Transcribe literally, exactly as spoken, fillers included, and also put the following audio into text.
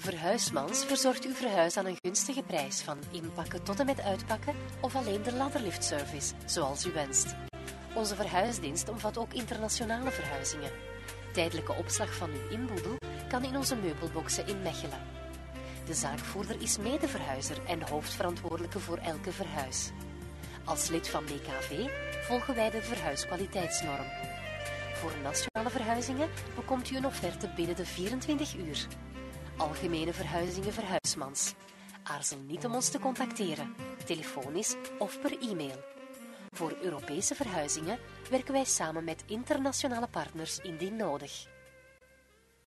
Verhuismans verzorgt uw verhuis aan een gunstige prijs van inpakken tot en met uitpakken of alleen de ladderliftservice, zoals u wenst. Onze verhuisdienst omvat ook internationale verhuizingen. Tijdelijke opslag van uw inboedel kan in onze meubelboxen in Mechelen. De zaakvoerder is medeverhuizer en hoofdverantwoordelijke voor elke verhuis. Als lid van B K V volgen wij de verhuiskwaliteitsnorm. Voor nationale verhuizingen bekomt u een offerte binnen de vierentwintig uur. Algemene verhuizingen Verhuismans. Aarzel niet om ons te contacteren, telefonisch of per e-mail. Voor Europese verhuizingen werken wij samen met internationale partners indien nodig.